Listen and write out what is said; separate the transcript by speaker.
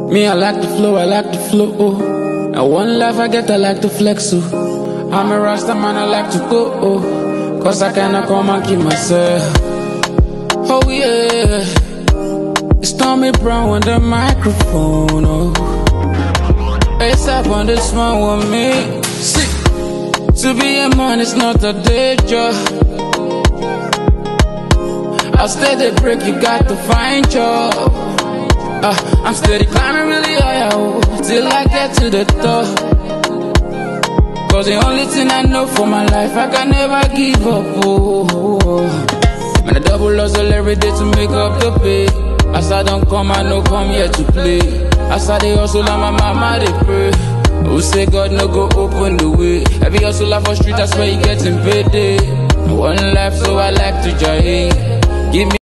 Speaker 1: Me, I like the flow, I like the flow, oh. And one life I get, I like to flex, oh. I'm a Rasta man, I like to go, oh. Cause I cannot come and keep myself. Oh yeah, it's Tommybrown on the microphone, oh. It's up on this one with me. See, to be a man, it's not a day job. I'll steady break, you got to find job. I'm steady climbing really high, oh, till I get to the top. Cause the only thing I know for my life, I can never give up, oh. Man, I double hustle every day to make up the pay. As I don't come, I no come here to play. As I dey hustle and my mama dey pray. Who say God no go open the way? Every hustler for street, that's where you getting paid. One life, so I like to join. Give me